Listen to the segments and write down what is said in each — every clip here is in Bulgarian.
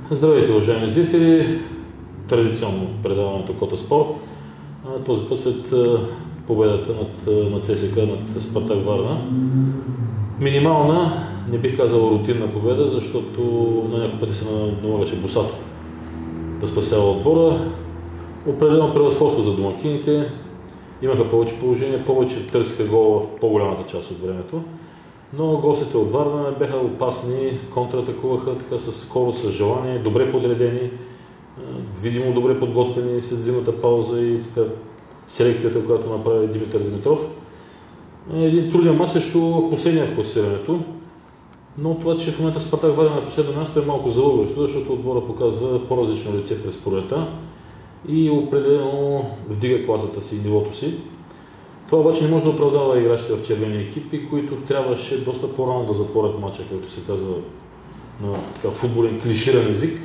Здравейте, уважаеми зрители! Традиционно предаването Кота Спорт. Този път след победата над ЦСКА, над Спартак Варна. Минимална, не бих казал рутинна победа, защото на няколко пъти се налагаше Босато да спасява отбора. Определено превъзходство за домакините. Имаха повече положение, повече търсиха гола в по-голямата част от времето. Но гостите от Варна бяха опасни, контратакуваха така с скорост, с желание, добре подредени, видимо добре подготвени след зимната пауза и така селекцията, която направи Димитър Димитров. Един труден мач срещу последния в класирането, но това, че в момента Спартак Варна на последно място е малко залъгващо, защото отбора показва по-различно лице през пролета и определено вдига класата си и нивото си. Това обаче не може да оправдава играчите в червени екипи, които трябваше доста по-рано да затворят мача, както се казва на така футболен клиширан език.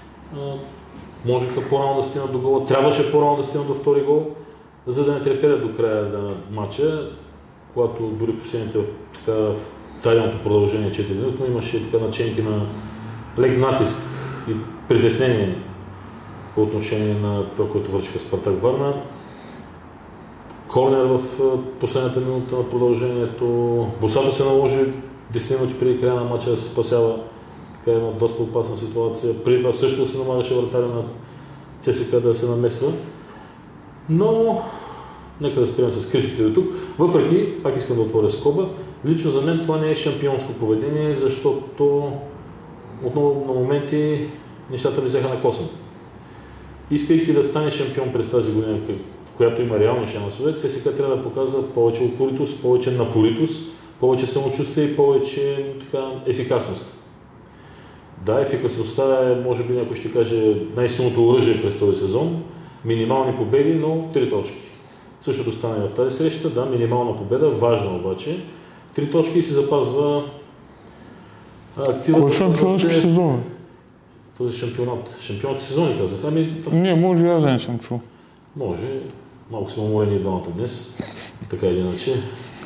Можеха по-рано да стигнат до гола, трябваше по-рано да стигнат до втори гол, за да не треперят до края на мача, когато дори последните в даденото продължение 4 минути, но имаше така наченки на лек натиск и притеснение по отношение на това, което вършиха Спартак Варна. Корнер в последната минута на продължението. Босато се наложи 10 минути преди края на матча да се спасява така една доста опасна ситуация. Преди това също се налагаше вратаря на ЦСКА да се намесва. Но нека да спрем с критиките до тук. Въпреки, пак искам да отворя скоба, лично за мен това не е шампионско поведение, защото отново на моменти нещата ми взеха на косъм. Искайки да стане шампион през тази година, в която има реални шансове, ЦСКА трябва да показва повече упоритост, повече напоритост, повече самочувствие и повече така, ефикасност. Да, ефикасността е, може би някой ще каже, най-силното оръжие през този сезон. Минимални победи, но 3 точки. Същото стане в тази среща, да, минимална победа, важна обаче. 3 точки и се запазва актива. Кой шампионски сезон? Този шампионат. Шампионски сезон ли казах? Не, може аз да не съм чул. Може. Малко сме уморени и двамата днес, така или иначе.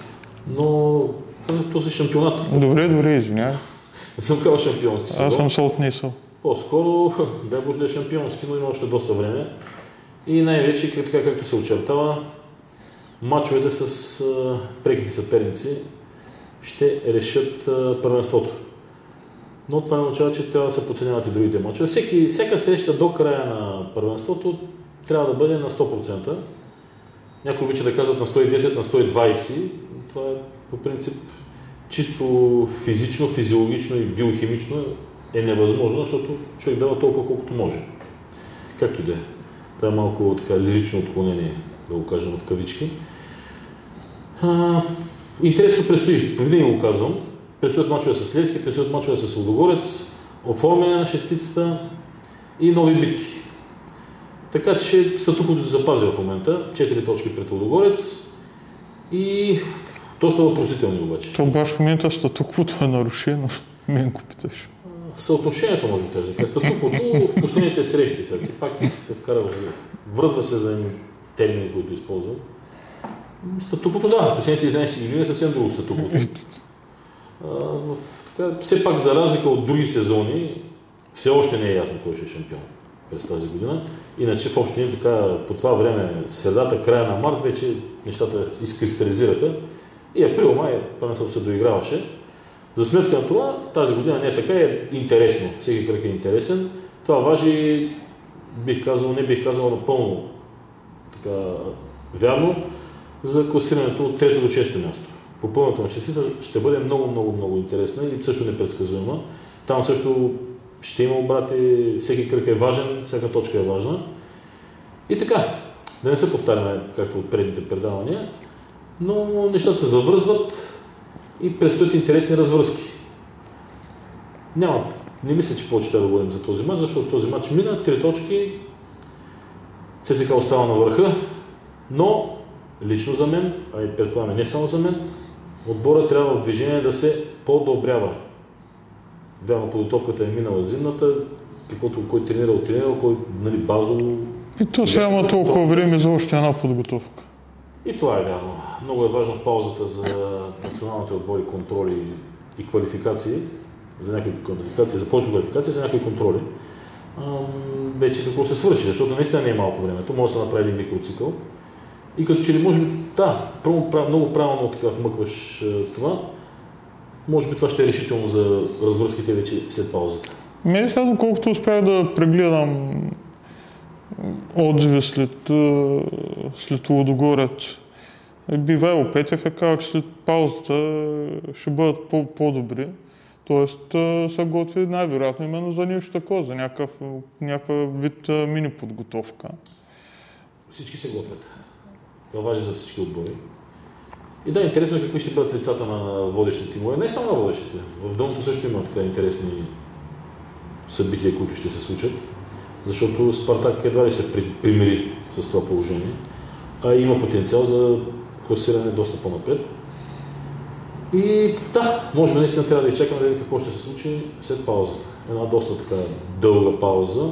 Но казах този шампионат. Добре, извинявай. Не съм казал шампионски сезон. Аз съм се отнесъл. По-скоро, дай Боже да е шампионски, но има още доста време. И най-вече, така както се очертава, мачовете с преките съперници ще решат първенството. Но това не означава, че трябва да се подценяват и другите мачове. Всяка среща до края на първенството трябва да бъде на 100%. Някои обича да казват на 110, на 120. Това е по принцип чисто физично, физиологично и биохимично е невъзможно, защото човек дава толкова колкото може. Както и да е. Това е малко така лирично отклонение, да го кажем в кавички. Интересно предстои, винаги го казвам. Предстоят мачове с Левски, предстоят мачове с Лудогорец, оформяне на шестицата и нови битки. Така че статуквото се запази в момента. 4 точки пред Лудогорец и доста въпросителни обаче. То баш в момента статуквото е нарушено. Мен го питаш. Съотношението може да кажа. Статуквото в последните срещи сега. Пак се вкара, връзва се за термини, които използвам. Статуквото, да, последните 11 години е съвсем друго статуквото. Все пак, за разлика от други сезони, все още не е ясно кой ще е шампион през тази година. Иначе в общи така, по това време, средата, края на март, вече нещата изкристализираха и април-май първенството се доиграваше. За сметка на това, тази година не е така, е интересно. Всеки кръг е интересен. Това важи, не бих казал напълно така вярно, за класирането от 3 до 6 място. По пълната на шестица ще бъде много интересна и също непредсказуема. Там също ще има обрати, всеки кръг е важен, всяка точка е важна. И така, да не се повтаряме, както от предните предавания, но нещата се завързват и предстоят интересни развръзки. Не мисля, че повече да говорим за този матч, защото този матч мина, 3 точки, ЦСКА остава на върха, но лично за мен, а и предполагаме не само за мен, отбора трябва в движение да се подобрява. Вярно, подготовката е минала зимната, каквото кой тренирал, кой базово... И то сега има толкова време за още една подготовка. И това е вярно. Много е важно в паузата за националните отбори, контроли и квалификации, за някои квалификации, за повече квалификации, за някои контроли. вече какво се свърши, защото наистина не е малко времето, може да се направи един микроцикъл. И като че ли може би, много правилно така вмъкваш това, може би това ще е решително за развръзките вече след паузата. Сега, доколкото успях да прегледам отзиви след Лудогорец, Ивайло Петев е казал, че след паузата ще бъдат по-добри. Тоест са готви най-вероятно именно за нещо такова, за някакъв вид мини подготовка. Всички се готвят. Това важи за всички отбори. И да, интересно е какви ще бъдат лицата на водещите тимове. Не само на водещите. В Дъното също има така интересни събития, които ще се случат. Защото Спартак едва ли се примири с това положение. А има потенциал за класиране доста по-напред. И да, може би наистина трябва да изчакаме да видим какво ще се случи след паузата. Една доста така дълга пауза.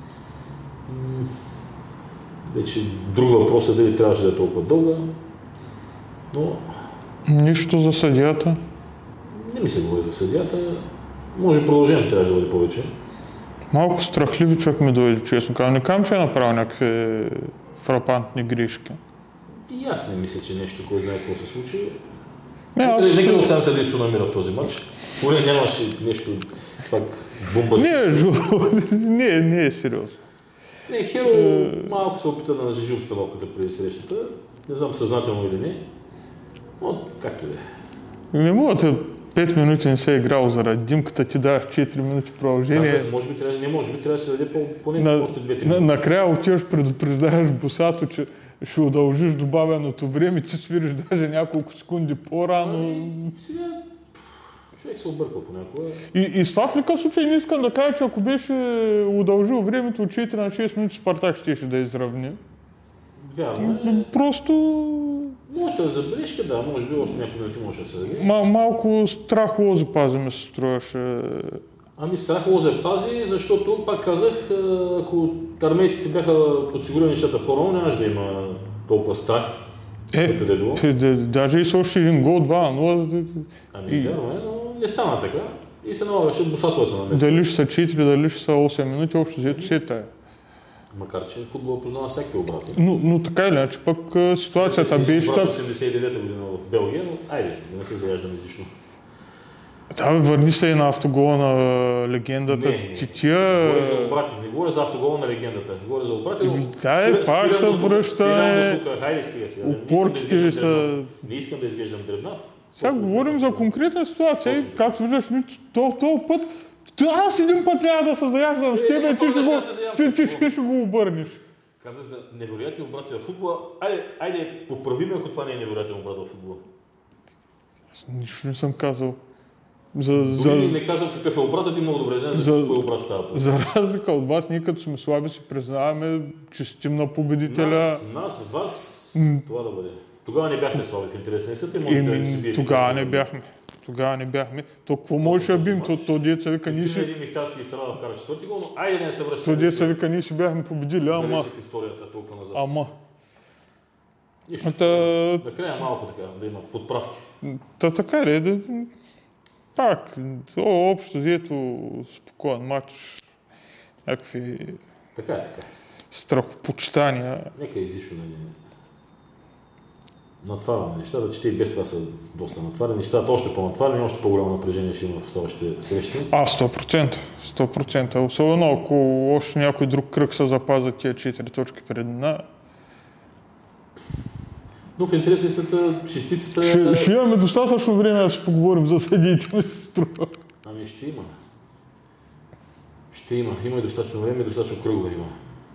Вече друг въпрос е дали трябваше да е толкова дълга, но... Нищо за съдията? Не ми се говори за съдията. Може продължение трябваше да бъде повече. Малко страхливи човек ми дойде, честно казвам. Не казвам, че е направил някакви фрапантни грешки. И аз не мисля, че нещо, кой знае какво се случи. Нека да оставим съдейството на мира в този матч. Поне нямаше нещо пак бомба. Не е сериозно. Не, Херо малко се опита да нажежи обстановката преди срещата. Не знам съзнателно или не, но както да е. Не мога да 5 минути не се е играл заради димката, ти даваш 4 минути продължение. Може би трябва да се даде поне още 2-3 минути. Накрая отиваш, предупреждаваш босато, че ще удължиш добавеното време, ти свириш даже няколко секунди по-рано. Сега човек се обърква понякога. И с това в никакъв случай не искам да кажа, че ако беше удължил времето от 4 на 6 минути, Спартак щеше да изравни. Вярно е. Просто... Моята забележка, да, може би още няколко минути може да се даде. Малко страх лози пази ми се струваше. Ами страх лози пази, защото, пак казах, ако армейците си бяха подсигурили нещата по-рано, нямаше да има толкова страх. Даже и с още един гол, 2-0. Ами вярно е, но не стана така. И се налагаше босато да се намеси. Дали ще са 4, дали ще са 8 минути, общо взето си е тая. Макар че футбол познава всякакви обрати. Но така или иначе, пък ситуацията беше... Обратно 89-та година в Белгия, но айде, да не се заяждам излишно. Да, върни се и на автогола на легендата. Не говоря за обрати, не говоря за автогола на легендата. Говоря за обрати, но... Пак се връщаме. Хайде, стига сега. Опорките ви са... Не искам да изглеждам дребнав. Сега говорим за конкретна ситуация и както виждаш, този път аз един път трябва да се заяждам с тебе, ти ще го обърнеш. Казах за невероятни обрати в футбола. Айде, поправиме, ако това не е невероятен обрат в футбола. Аз нищо не съм казал. Дори не казвам какъв е обратът и много добре знаем за кой обрат става. За разлика от вас, ние като сме слаби си признаваме, честим на победителя. Вас, това да бъде. Тогава не бяхте слаби в интересния съд и може да си биете. Тогава не бяхме. То какво можеше да бим? То деца вика ние си... Един Михтарски изстрада вкара четвърти гол, но айде да не се връщаме. То деца вика ние си бяхме победили, ама... в историята толкова назад. Ама... Накрая малко така, да има подправки. Така ли? Пак, общо взето спокоен матч. Някакви... Така е. Страхопочитания. Нека излишно да не натварваме нещата, че те и без това са доста натварени. Нещата още по-натварени, още по-голямо напрежение ще има в следващите срещи. 100%. Особено ако още някой друг кръг се запазят тия 4 точки предина. Но в интересната шестицата... Ще имаме достатъчно време да си поговорим за съдиите, ми се струва. Ами ще има. Има и достатъчно време, и достатъчно кръгове има.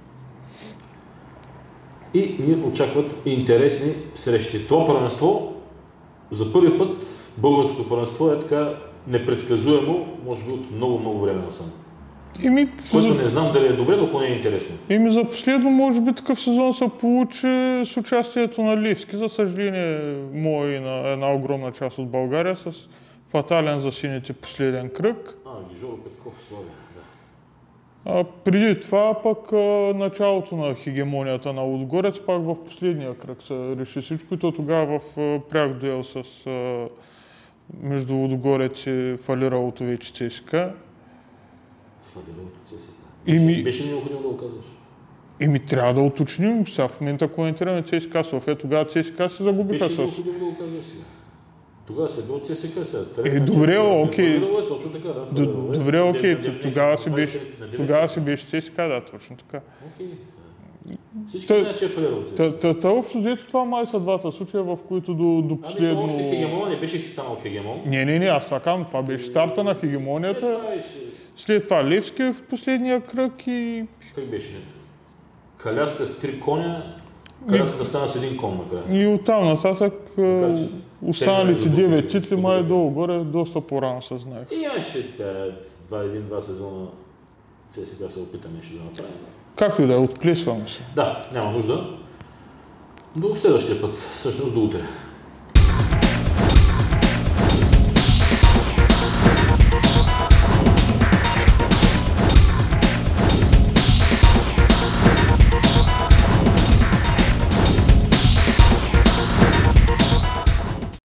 И ни очакват интересни срещи. Това първенство, за първи път, българското първенство е така непредсказуемо, може би от много време насам. Което не знам дали е добре, но поне е интересно. За последно, може би такъв сезон се получи с участието на Левски. За съжаление, моя и на една огромна част от България с фатален за сините последен кръг. Гижоро Петков, Славия, да. Преди това пък началото на хегемонията на Лудогорец, пак в последния кръг се реши всичко и то тогава в пряк дуел между Лудогорец и фалиралото вече ЦСКА. Фалира от ЦСКА. Еми- Беше необходимо да го казваш. Трябва да уточним. Сега в момента коментираме ЦСКА София, тогава ЦСКА се загубиха Беше с... необходимо да го казваш сега. Тогава се бе от ЦСКА сега. добре, окей. Фалирало е точно така, да. Добре, окей, тогава си беше ЦСКА, да, точно така. Окей. Всички знаят, че е фалирал от ЦСКА. Та общо взето това май са двата случая, в които до последно... Ами още хегемон, не беше станал хегемон. Не, аз това казвам, това беше старта на хегемонията. След това беше... След това Левски в последния кръг и... Как беше? Каляска с 3 коня, Каляската стана с 1 кон накрая. И оттам нататък останалите 9 титли май долу-горе доста по-рано се знаех. И имаше така 1-2 сезона ЦСКА се опита нещо да направим. Както и да е, отплесваме се. Да, няма нужда. До следващия път, всъщност до утре.